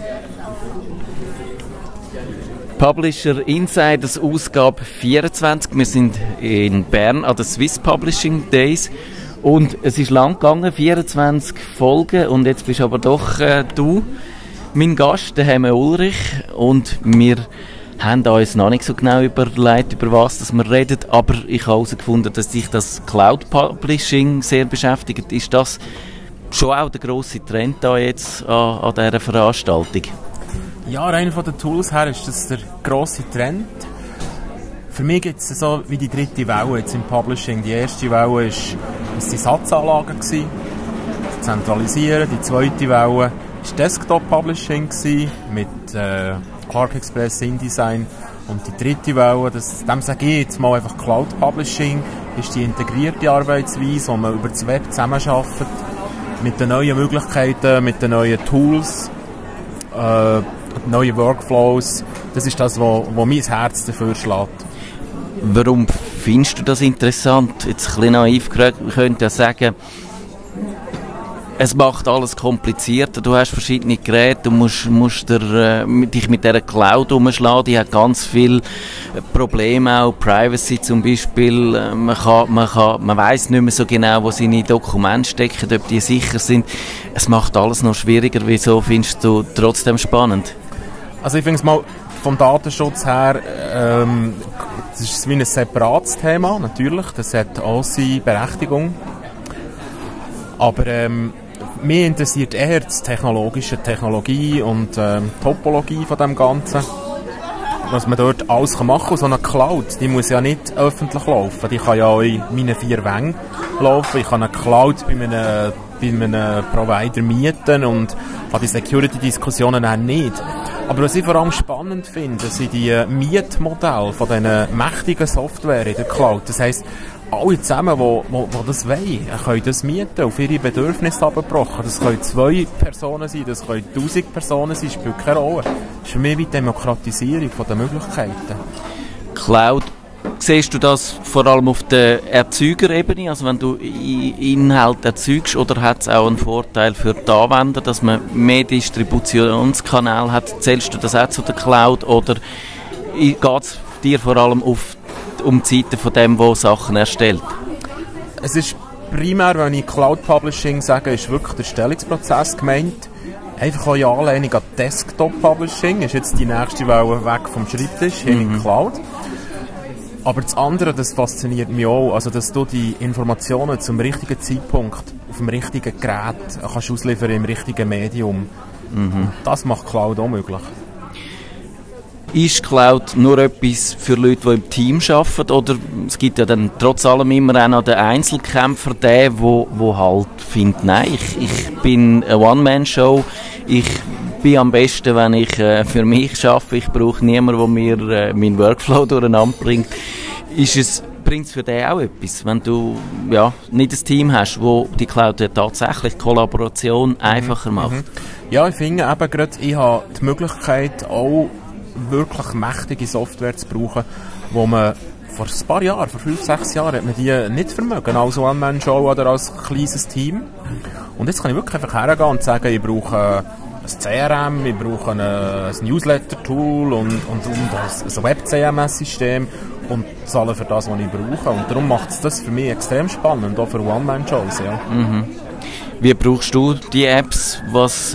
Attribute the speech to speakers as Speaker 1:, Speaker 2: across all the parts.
Speaker 1: Publisher Insiders Ausgabe 24. Wir sind in Bern an den Swiss Publishing Days und es ist lang gegangen, 24 Folgen, und jetzt bist aber doch du mein Gast, der Hemme Ulrich, und wir haben uns noch nicht so genau überlegt, über was dass wir reden, aber ich habe herausgefunden, dass dich das Cloud Publishing sehr beschäftigt. Ist das schon auch der grosse Trend da jetzt an dieser Veranstaltung?
Speaker 2: Ja, rein von den Tools her ist das der grosse Trend. Für mich gibt es so wie die dritte Welle jetzt im Publishing. Die erste Welle war die Satzanlagen, das Zentralisieren. Die zweite Welle war Desktop Publishing mit Quark Express, InDesign. Und die dritte Welle, dem sage ich jetzt mal einfach Cloud Publishing, ist die integrierte Arbeitsweise, wo man über das Web zusammenarbeitet, mit den neuen Möglichkeiten, mit den neuen Tools, neue Workflows. Das ist das, wo mein Herz dafür schlägt.
Speaker 1: Warum findest du das interessant? Jetzt ein bisschen naiv könnte ich sagen, es macht alles komplizierter. Du hast verschiedene Geräte, du musst dich mit dieser Cloud umschlagen. Die hat ganz viele Probleme, auch Privacy zum Beispiel. Man weiss nicht mehr so genau, wo seine Dokumente stecken, ob die sicher sind. Es macht alles noch schwieriger. Wieso findest du trotzdem spannend?
Speaker 2: Also ich finde es mal vom Datenschutz her, das ist wie ein separates Thema, natürlich. Das hat auch seine Berechtigung. Aber mich interessiert eher das Technologie und Topologie von dem Ganzen. Was man dort alles machen kann. So eine Cloud, die muss ja nicht öffentlich laufen. Die kann ja auch in meinen 4 Wänden laufen. Ich kann eine Cloud bei einem Provider mieten und habe die Security-Diskussionen auch nicht. Aber was ich vor allem spannend finde, sind die Mietmodelle von diesen mächtigen Software in der Cloud. Das heisst, alle zusammen, die das wollen, können das mieten, auf ihre Bedürfnisse abgebrochen. Das können 2 Personen sein, das können 1000 Personen sein, spielt keine Rolle. Das ist für mich wie die Demokratisierung der Möglichkeiten.
Speaker 1: Cloud, siehst du das vor allem auf der Erzeugerebene, also wenn du Inhalt erzeugst, oder hat es auch einen Vorteil für die Anwender, dass man mehr Distributionskanäle hat? Zählst du das auch zu der Cloud, oder geht es dir vor allem um die Seite von dem, der Sachen erstellt?
Speaker 2: Es ist primär, wenn ich Cloud Publishing sage, ist wirklich der Stellungsprozess gemeint. Einfach auch in Anlehnung an Desktop Publishing ist jetzt die nächste Welle weg vom Schreibtisch hin in die Cloud. Aber das andere, das fasziniert mich auch, also dass du die Informationen zum richtigen Zeitpunkt auf dem richtigen Gerät kannst ausliefern im richtigen Medium. Das macht Cloud auch möglich. Ist
Speaker 1: Cloud nur etwas für Leute, die im Team arbeiten, oder es gibt ja dann trotz allem immer auch noch den Einzelkämpfer, der halt findet, nein, ich bin eine One-Man-Show, ich bin am besten, wenn ich für mich arbeite, ich brauche niemanden, der mir meinen Workflow durcheinander bringt. Bringt es für dich auch etwas, wenn du nicht ein Team hast, wo die Cloud tatsächlich Kollaboration einfacher macht?
Speaker 2: Ja, ich finde eben gerade, ich habe die Möglichkeit, auch wirklich mächtige Software zu brauchen, wo man vor ein paar Jahren, vor 5-6 Jahren, hat man die nicht vermögen, als One-Man-Show oder als kleines Team. Und jetzt kann ich wirklich einfach hergehen und sagen, ich brauche ein CRM, ich brauche ein Newsletter-Tool und ein Web-CMS-System und zahle für das, was ich brauche. Und darum macht es das für mich extrem spannend, auch für One-Man-Shows. Ja.
Speaker 1: Wie brauchst du die Apps? Was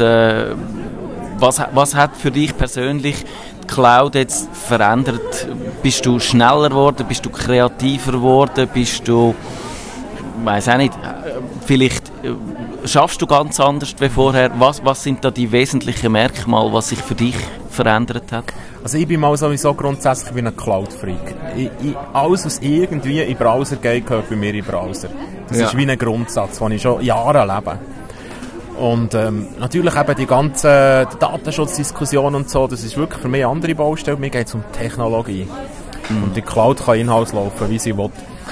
Speaker 1: hat für dich persönlich die Cloud jetzt verändert? Bist du schneller geworden? Bist du kreativer geworden? Bist du, ich weiss auch nicht, vielleicht schaffst du ganz anders wie vorher? Was sind da die wesentlichen Merkmale, was sich für dich verändert hat?
Speaker 2: Also ich bin mal sowieso grundsätzlich ein Cloud-Freak. Alles, was irgendwie in den Browser geht, gehört bei mir in den Browser. Das ist wie ein Grundsatz, den ich schon Jahre lebe. Und natürlich eben die ganzen Datenschutzdiskussionen und so, das ist wirklich für mich eine andere Baustelle. Mir geht es um Technologie. Und die Cloud kann inhalts laufen, wie sie will.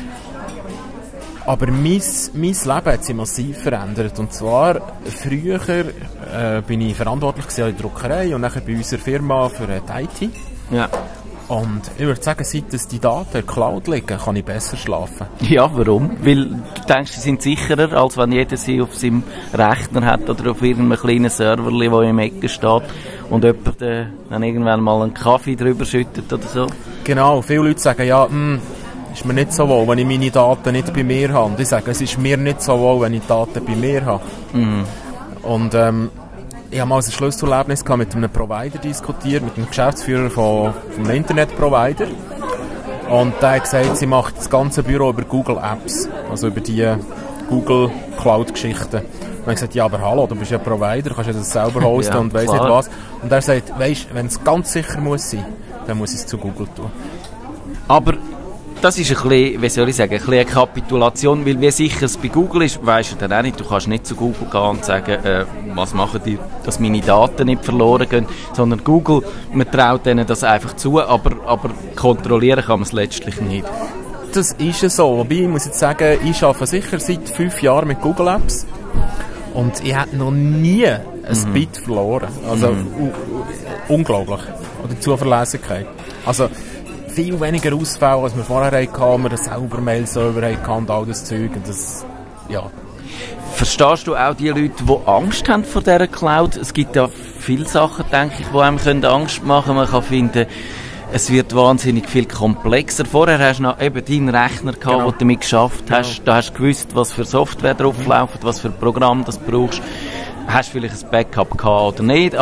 Speaker 2: Aber mein Leben hat sich massiv verändert. Und zwar, früher bin ich verantwortlich in der Druckerei und nachher bei unserer Firma für die IT.
Speaker 1: Ja.
Speaker 2: Und ich würde sagen, seit es die Daten in der Cloud liegen, kann ich besser schlafen.
Speaker 1: Ja, warum? Weil du denkst, sie sind sicherer, als wenn jeder sie auf seinem Rechner hat oder auf irgendeinem kleinen Server, der im Ecke steht und jemand dann irgendwann mal einen Kaffee drüber schüttet oder so.
Speaker 2: Genau, viele Leute sagen, ja, ist mir nicht so wohl, wenn ich meine Daten nicht bei mir habe. Und ich sage, es ist mir nicht so wohl, wenn ich die Daten bei mir habe. Mhm. Und ich habe mal ein Schlüsselerlebnis gehabt, mit einem Provider diskutiert, mit dem Geschäftsführer von einem Internetprovider. Und der hat gesagt, sie macht das ganze Büro über Google Apps, also über die Google Cloud-Geschichten. Und ich habe gesagt, ja, aber hallo, du bist ja Provider, kannst ja das selber hosten und weiss nicht was. Und er sagt, weisst, wenn es ganz sicher muss sein, dann muss ich es zu Google tun.
Speaker 1: Aber das ist ein bisschen, wie soll ich sagen, ein bisschen eine Kapitulation, weil wie sicher es bei Google ist, weisst du dann auch nicht. Du kannst nicht zu Google gehen und sagen, was machen die, dass meine Daten nicht verloren gehen, sondern Google, man traut denen das einfach zu, aber kontrollieren kann man es letztlich nicht.
Speaker 2: Das ist ja so, wobei ich muss jetzt sagen, ich arbeite sicher seit 5 Jahren mit Google Apps und ich habe noch nie ein Bit verloren. Also unglaublich. Oder Zuverlässigkeit. Also viel weniger Ausfälle, als wir vorher hatten, wir selber Mail-Server hatten und all das Zeug. Und das, ja.
Speaker 1: Verstehst du auch die Leute, die Angst haben vor dieser Cloud? Es gibt ja viele Sachen, denke ich, die einem Angst machen können. Man kann finden, es wird wahnsinnig viel komplexer. Vorher hast du noch eben deinen Rechner gehabt, genau, den du damit geschafft hast. Da hast du gewusst, was für Software drauf läuft, was für Programm du brauchst. Hast vielleicht ein Backup gehabt oder nicht,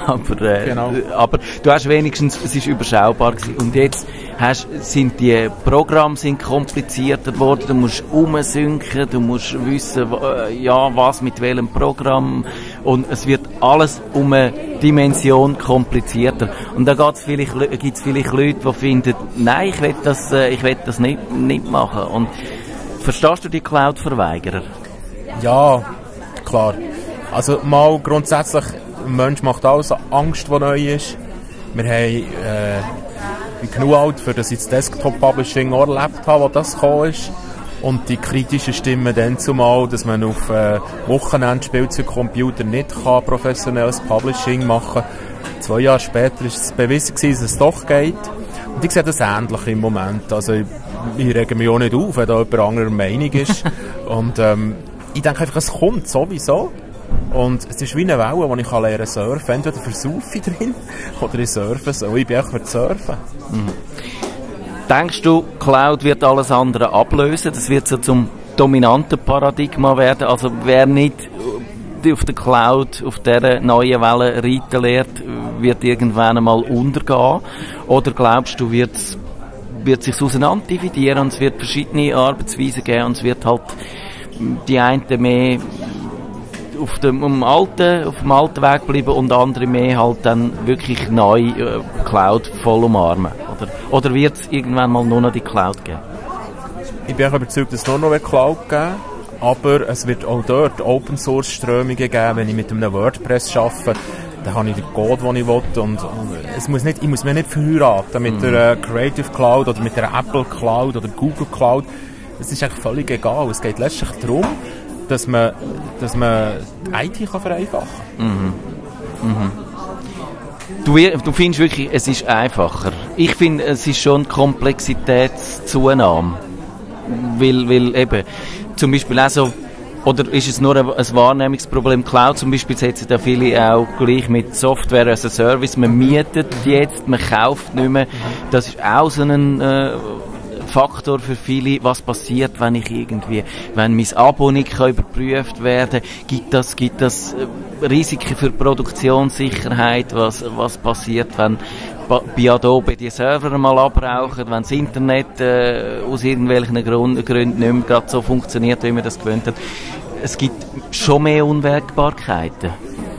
Speaker 1: aber du hast wenigstens, es ist überschaubar gewesen. Und jetzt sind die Programme komplizierter geworden, du musst umsynken, du musst wissen, was mit welchem Programm, und es wird alles um eine Dimension komplizierter. Und da gibt's vielleicht Leute, die finden, nein, ich will das nicht machen. Und verstehst du die Cloud-Verweigerer? Ja,
Speaker 2: klar. Also mal grundsätzlich, ein Mensch macht alles Angst, die neu ist. Wir haben genug alt, für das ich das Desktop-Publishing auch erlebt habe, wo das gekommen ist. Und die kritischen Stimmen dann zumal, dass man auf Wochenend-Spielzeugcomputer nicht kann professionelles Publishing machen kann. 2 Jahre später war es bewiesen, dass es doch geht. Und ich sehe das ähnlich im Moment. Also ich rege mich auch nicht auf, wenn da jemand anderer Meinung ist. Und ich denke einfach, es kommt sowieso. Und es ist wie eine Welle, die ich lernen surfen. Entweder versaufe ich drin oder ich surfe so. Ich bin auch für das Surfen.
Speaker 1: Mhm. Denkst du, Cloud wird alles andere ablösen? Das wird so zum dominanten Paradigma werden? Also wer nicht auf der Cloud, auf dieser neuen Welle reiten lernt, wird irgendwann einmal untergehen? Oder glaubst du, wird sich auseinander dividieren und es wird verschiedene Arbeitsweisen geben und es wird halt die einen mehr auf dem alten Weg bleiben und andere mehr halt dann wirklich neu Cloud voll umarmen? Oder wird es irgendwann mal nur noch die Cloud geben?
Speaker 2: Ich bin auch überzeugt, dass es nur noch eine Cloud geben wird, aber es wird auch dort Open-Source-Strömungen geben. Wenn ich mit einem WordPress arbeite, dann habe ich den Code, den ich will, und ich muss mich nicht verheiraten mit der Creative Cloud oder mit der Apple Cloud oder Google Cloud. Das ist eigentlich völlig egal. Es geht letztlich darum, dass man die IT vereinfachen kann.
Speaker 1: Mhm. Du findest wirklich, es ist einfacher. Ich finde, es ist schon Komplexitätszunahme. Weil eben, zum Beispiel auch so, oder ist es nur ein Wahrnehmungsproblem? Cloud zum Beispiel setzen da viele auch gleich mit Software as a Service. Man mietet jetzt, man kauft nicht mehr. Das ist auch so ein Faktor für viele, was passiert, wenn mein Abo nicht überprüft werden kann. Gibt das Risiken für Produktionssicherheit? Was passiert, wenn bei Adobe die Server mal abrauchen, wenn das Internet aus irgendwelchen Gründen nicht mehr gerade so funktioniert, wie man das gewöhnt hat? Es gibt schon mehr Unwägbarkeiten.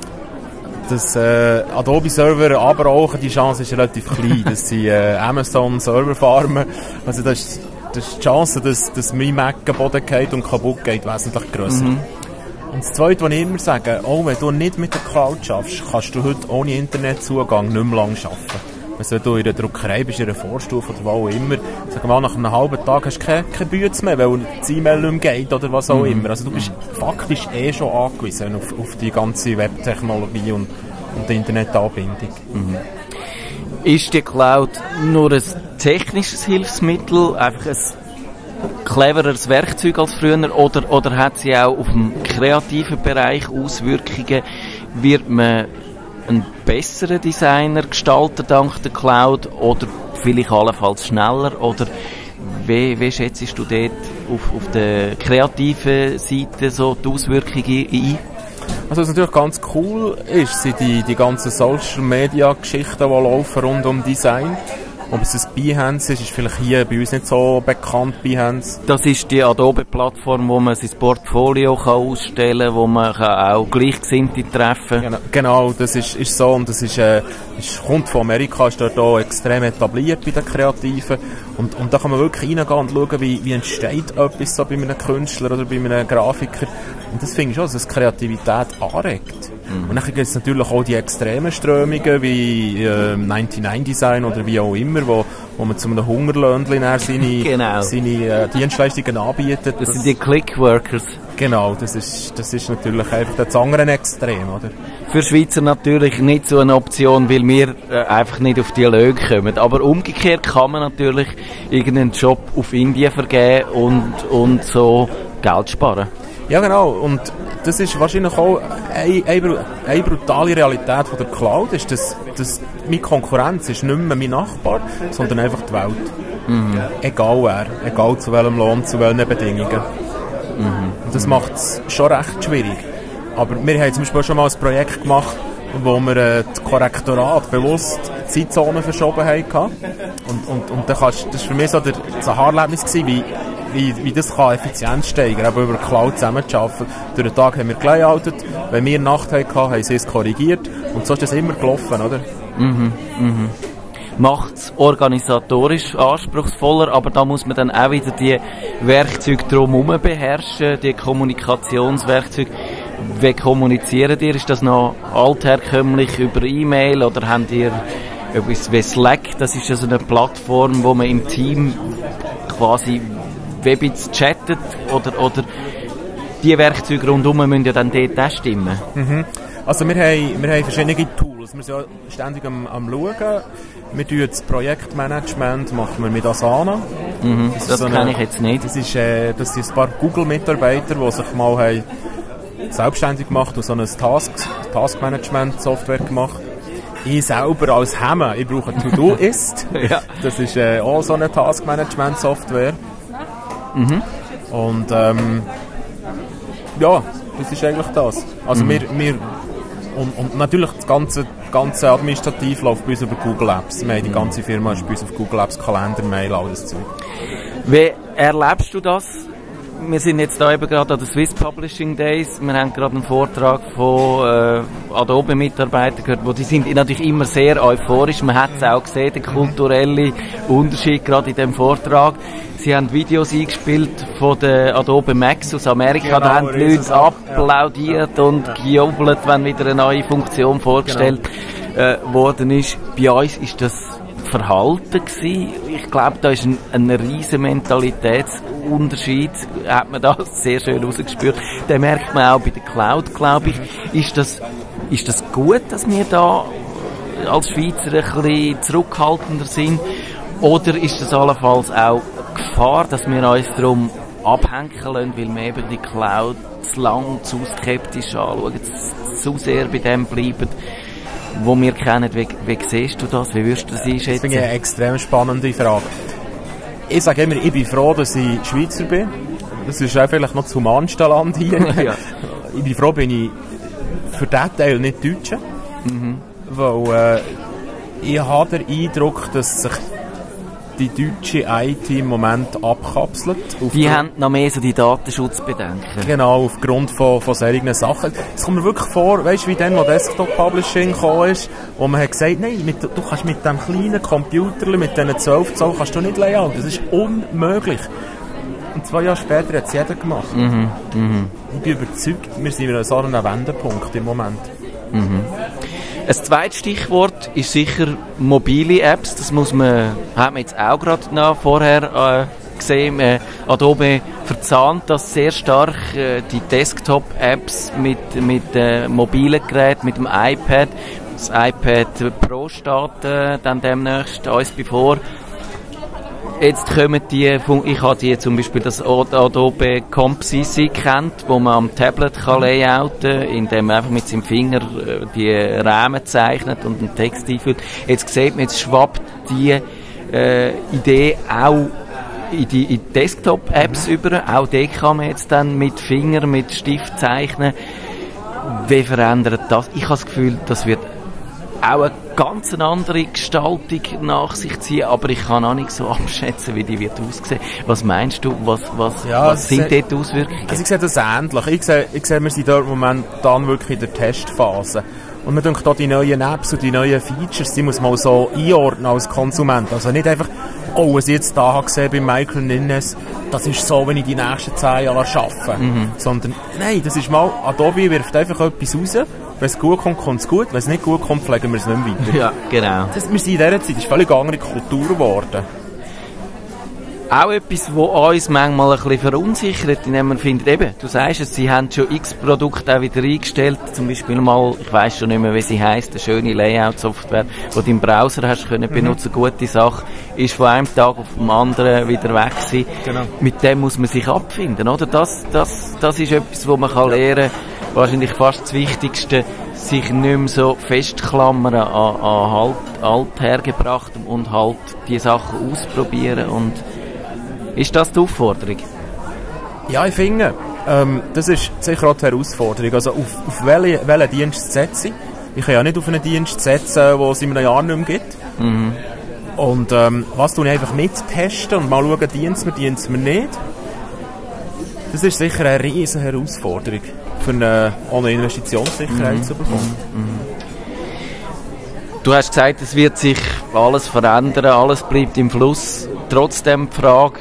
Speaker 2: Dass Adobe-Server abrauchen, die Chance ist relativ klein, dass sie Amazon-Server farmen. Also das ist die Chance, dass mein Mac am Boden geht und kaputt geht, wesentlich grösser. Und das Zweite, was ich immer sage, wenn du nicht mit der Cloud schaffst, kannst du heute ohne Internetzugang nicht mehr lange arbeiten. Also wenn du in der Druckerei bist, in einer Vorstufe oder wo auch immer, sag mal, nach einem halben Tag hast du keine Bütze mehr, weil das E-Mail nicht mehr geht oder was auch immer. Also du bist faktisch schon angewiesen auf die ganze Webtechnologie und die Internetanbindung.
Speaker 1: ist die Cloud nur ein technisches Hilfsmittel, einfach ein clevereres Werkzeug als früher, oder hat sie auch auf dem kreativen Bereich Auswirkungen? Wird man ein besserer Designer, Gestalter dank der Cloud oder vielleicht allenfalls schneller? Oder wie schätzt du dort auf der kreativen Seite so die Auswirkungen ein?
Speaker 2: Also was natürlich ganz cool ist, sind die ganzen Social-Media-Geschichten, die laufen rund um Design. Ob es ein Behance ist vielleicht hier bei uns nicht so bekannt, Behance.
Speaker 1: Das ist die Adobe-Plattform, wo man sein Portfolio kann ausstellen kann, wo man auch Gleichgesinnte treffen kann.
Speaker 2: Genau, das ist so, und das kommt von Amerika, ist dort auch extrem etabliert bei den Kreativen. Und da kann man wirklich reingehen und schauen, wie entsteht etwas so bei einem Künstler oder bei einem Grafiker. Und das finde ich schon, dass es Kreativität anregt. Und dann gibt es natürlich auch die extremen Strömungen wie 99 Design oder wie auch immer, wo man zu einem Hungerlöhnchen seine Dienstleistungen anbietet.
Speaker 1: Das sind die Clickworkers.
Speaker 2: Genau, das ist natürlich einfach das andere Extrem, oder?
Speaker 1: Für Schweizer natürlich nicht so eine Option, weil wir einfach nicht auf die Löhne kommen. Aber umgekehrt kann man natürlich irgendeinen Job auf Indien vergeben und so Geld sparen.
Speaker 2: Ja, genau. Und das ist wahrscheinlich auch eine brutale Realität von der Cloud, ist, dass meine Konkurrenz ist nicht mehr mein Nachbar, sondern einfach die Welt. Mhm. Egal wer, egal zu welchem Lohn, zu welchen Bedingungen. Mhm. Und das macht es schon recht schwierig. Aber wir haben zum Beispiel schon mal ein Projekt gemacht, wo wir das Korrektorat bewusst Zeitzonen verschoben haben. Und das war für mich so das Aha-Erlebnis gewesen, wie das kann Effizienz steigern, aber über Cloud zusammenzuarbeiten. Durch den Tag haben wir gelayoutet, wenn wir Nacht hatten, haben sie es korrigiert und so ist das immer gelaufen, oder?
Speaker 1: Mhm, mhm. Macht es organisatorisch anspruchsvoller, aber da muss man dann auch wieder die Werkzeuge drumherum beherrschen, die Kommunikationswerkzeuge. Wie kommuniziert ihr? Ist das noch altherkömmlich über E-Mail oder habt ihr etwas wie Slack? Das ist also eine Plattform, wo man im Team quasi Webits chattet oder die Werkzeuge rundherum müssen ja dann dort auch stimmen.
Speaker 2: Mhm. Also wir haben verschiedene Tools. Wir sind ja ständig am Schauen. Wir tun das Projektmanagement machen wir mit Asana.
Speaker 1: Mhm. Das kenne ich jetzt nicht.
Speaker 2: Das sind ein paar Google-Mitarbeiter, die sich mal haben selbstständig gemacht und so eine Task-Management-Software gemacht. Ich selber als Hemme, ich brauche To-Do-Ist. Ja. Das ist auch so eine Task-Management-Software. Mhm. Und ja, das ist eigentlich das. Also und natürlich das ganze administrativ läuft bei uns über Google Apps. Wir haben die ganze Firma ist bei uns auf Google Apps, Kalender, Mail, alles Zeug.
Speaker 1: Wie erlebst du das? Wir sind jetzt da eben gerade an den Swiss Publishing Days. Wir haben gerade einen Vortrag von Adobe-Mitarbeitern gehört, die sind natürlich immer sehr euphorisch. Man hat es auch gesehen, der kulturelle Unterschied gerade in dem Vortrag. Sie haben Videos eingespielt von der Adobe Max aus Amerika. Genau, da haben die Leute applaudiert und gejubelt, wenn wieder eine neue Funktion vorgestellt worden ist. Bei uns ist das Verhalten gewesen. Ich glaube, da ist ein riesen Mentalitätsunterschied, hat man da sehr schön rausgespürt. Den merkt man auch bei der Cloud, glaube ich. Ist das gut, dass wir da als Schweizer ein bisschen zurückhaltender sind? Oder ist das allenfalls auch Gefahr, dass wir uns darum abhängen lassen, weil wir eben die Cloud zu lang, zu skeptisch anschauen, zu sehr bei dem bleiben, wo wir kennen? Wie siehst du das? Wie würdest du das einschätzen?
Speaker 2: Das finde ich eine extrem spannende Frage. Ich sage immer, ich bin froh, dass ich Schweizer bin. Das ist auch vielleicht noch das humanste Land hier. Ja. Ich bin froh, bin ich für diesen Teil nicht Deutscher. Mhm. Weil ich habe den Eindruck, dass sich die deutsche IT im Moment abkapselt.
Speaker 1: Die haben noch mehr so die Datenschutzbedenken.
Speaker 2: Genau, aufgrund von solchen Sachen. Es kommt mir wirklich vor, weißt du, wie dann, wo Desktop Publishing gekommen ist, wo man hat gesagt, nein, du kannst mit diesem kleinen Computer, mit diesen 12 Zoll, kannst du nicht layout. Das ist unmöglich. Und 2 Jahre später hat es jeder gemacht. Mhm. Mhm. Ich bin überzeugt, wir sind an so einem Wendepunkt im Moment.
Speaker 1: Mhm. Ein zweites Stichwort ist sicher mobile Apps. Das hat man jetzt auch gerade noch vorher gesehen. Adobe verzahnt das sehr stark, die Desktop-Apps mit mobilen Geräten, mit dem iPad. das iPad Pro steht dann demnächst uns bevor. Jetzt kommen ich habe die zum Beispiel das Adobe Composition kennt, wo man am Tablet kann layouten, indem man einfach mit seinem Finger die Rahmen zeichnet und einen Text einfügt. Jetzt sieht man, jetzt schwappt die Idee auch in die Desktop-Apps über. Auch die kann man jetzt dann mit Finger, mit Stift zeichnen. Wie verändert das? Ich habe das Gefühl, das wird auch eine ganz andere Gestaltung nach sich ziehen, aber ich kann auch nicht so abschätzen, wie die wird aussehen. Was meinst du? Was sind dort die Auswirkungen?
Speaker 2: Also ich sehe das ähnlich. Ich sehe, wir sind dort momentan wirklich in der Testphase. Und man denkt, die neuen Apps und die neuen Features, die muss man so einordnen als Konsument. Also nicht einfach, was ich jetzt da habe gesehen bei Michael Ninnes, das ist so, wenn ich die nächsten 10 Jahre arbeite. Sondern, nein, das ist mal, Adobe wirft einfach etwas raus. Wenn es gut kommt, kommt es gut. Wenn es nicht gut kommt, pflegen wir es nicht mehr weiter.
Speaker 1: Ja, genau.
Speaker 2: Wir sind in dieser Zeit, das ist völlig andere Kultur geworden.
Speaker 1: Auch etwas, was uns manchmal ein bisschen verunsichert, indem man findet, eben, du sagst es, sie haben schon x Produkte auch wieder eingestellt, zum Beispiel mal, ich weiss schon nicht mehr, wie sie heisst, eine schöne Layout-Software, die du im Browser hast können benutzen, gute Sache, ist von einem Tag auf den anderen wieder weg gewesen. Genau. Mit dem muss man sich abfinden, oder? Das ist etwas, wo man kann lernen, wahrscheinlich fast das Wichtigste, sich nicht mehr so festklammern an halt althergebrachtem und halt die Sachen ausprobieren. Und ist das die Aufforderung?
Speaker 2: Ja, ich finde, das ist sicher auch die Herausforderung. Also auf welchen Dienst setze ich? Ich kann ja nicht auf einen Dienst setzen, den es in einem Jahr nicht mehr gibt. Und was tue ich einfach mittesten und mal schauen, dient es mir nicht? Das ist sicher eine riesige Herausforderung, für eine Investitionssicherheit zu bekommen.
Speaker 1: Du hast gesagt, es wird sich alles verändern, alles bleibt im Fluss. Trotzdem die Frage,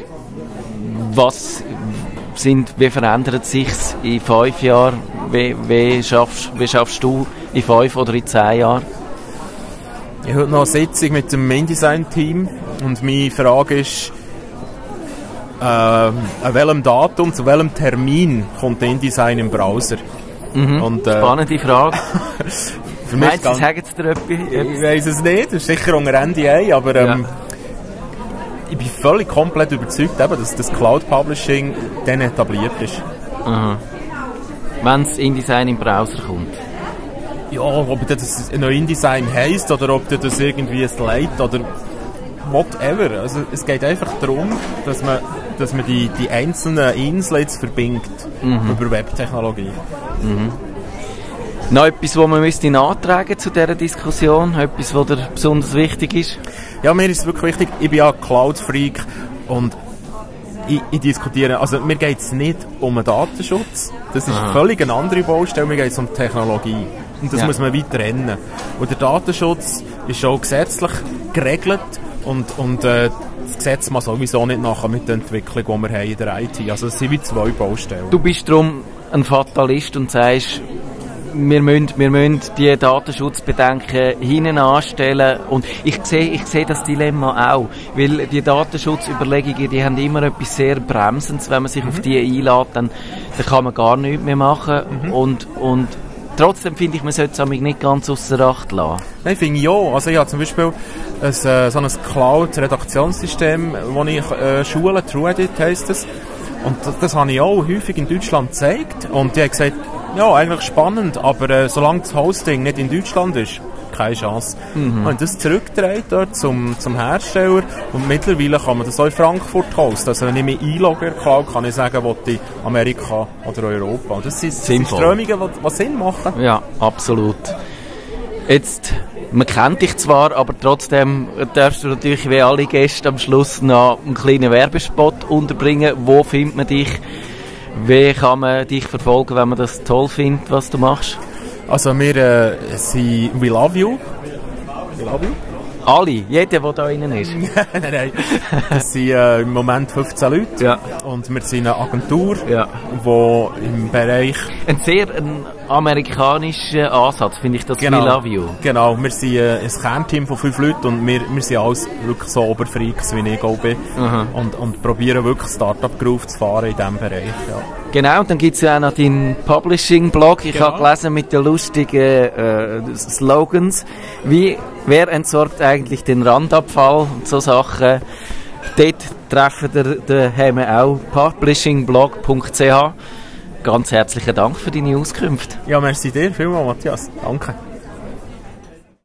Speaker 1: wie verändert es sich in 5 Jahren? Wie schaffst du in 5 oder in 10 Jahren?
Speaker 2: Ich habe heute noch eine Sitzung mit dem InDesign-Team und meine Frage ist, an welchem Datum, zu welchem Termin kommt InDesign im Browser? Und,
Speaker 1: spannende Frage.
Speaker 2: Für mich
Speaker 1: meinst du, sagen sie dir etwas?
Speaker 2: Ich weiss es nicht, das ist sicher unter NDA, aber ich bin völlig komplett überzeugt, eben, dass das Cloud Publishing dann etabliert ist.
Speaker 1: Wenn das InDesign im Browser kommt?
Speaker 2: Ja, ob das noch InDesign heisst oder ob das irgendwie ein Slate oder whatever. Also es geht einfach darum, dass man die einzelnen Inseln jetzt verbindet über Webtechnologie.
Speaker 1: Noch etwas, was man müsste nachtragen zu dieser Diskussion? Etwas, was dir besonders wichtig ist?
Speaker 2: Ja, mir ist es wirklich wichtig. Ich bin ja Cloud-Freak und ich diskutiere, also mir geht es nicht um den Datenschutz. Das ist völlig eine andere Baustelle. Mir geht es um Technologie. Und das muss man weit trennen. Und der Datenschutz ist schon gesetzlich geregelt und das Gesetz mal sowieso nicht nachher mit der Entwicklung, die wir haben in der IT. Also es sind wie 2 Baustellen.
Speaker 1: Du bist darum ein Fatalist und sagst, wir müssen die Datenschutzbedenken hinten anstellen. Und ich sehe das Dilemma auch. Weil die Datenschutzüberlegungen, die haben immer etwas sehr Bremsendes. Wenn man sich auf die einlädt, dann kann man gar nichts mehr machen. Und trotzdem finde ich, man sollte es nicht ganz ausser Acht lassen.
Speaker 2: Nein, finde ich ja. Also ich habe zum Beispiel so ein Cloud-Redaktionssystem, das ich schule, TrueEdit heisst es. Und das habe ich auch häufig in Deutschland gezeigt. Und die haben gesagt, ja, eigentlich spannend, aber solange das Hosting nicht in Deutschland ist, keine Chance. Und das zurückgedreht dort zum Hersteller und mittlerweile kann man das auch in Frankfurt hosten. Also wenn ich mich einlogge, kann ich sagen, wo ich Amerika oder Europa. Und das sind Strömungen, die Sinn machen.
Speaker 1: Ja, absolut. Jetzt, man kennt dich zwar, aber trotzdem darfst du natürlich wie alle Gäste am Schluss noch einen kleinen Werbespot unterbringen. Wo findet man dich? Wie kann man dich verfolgen, wenn man das toll findet, was du machst?
Speaker 2: Also wir sind We Love You. We Love You.
Speaker 1: Alle? Jeder, der da drinnen ist?
Speaker 2: Nein. Das sind im Moment 15 Leute. Ja. Und wir sind eine Agentur, die im Bereich...
Speaker 1: Ein sehr amerikanischen Ansatz, finde ich das
Speaker 2: Genau.
Speaker 1: We Love You.
Speaker 2: Genau, wir sind ein Kernteam von 5 Leuten und wir sind alles wirklich so Oberfreaks, wie ich auch bin. Und probieren wirklich Startup-Groove zu fahren in diesem Bereich. Ja.
Speaker 1: Genau, und dann gibt es ja auch noch deinen Publishing-Blog. Ich
Speaker 2: Genau.
Speaker 1: habe gelesen mit den lustigen Slogans, wie «Wer entsorgt eigentlich den Randabfall?» und so Sachen. Dort treffen haben wir auch publishingblog.ch. Ganz herzlichen Dank für deine Auskünfte.
Speaker 2: Ja, merci dir vielmals, Matthias. Danke.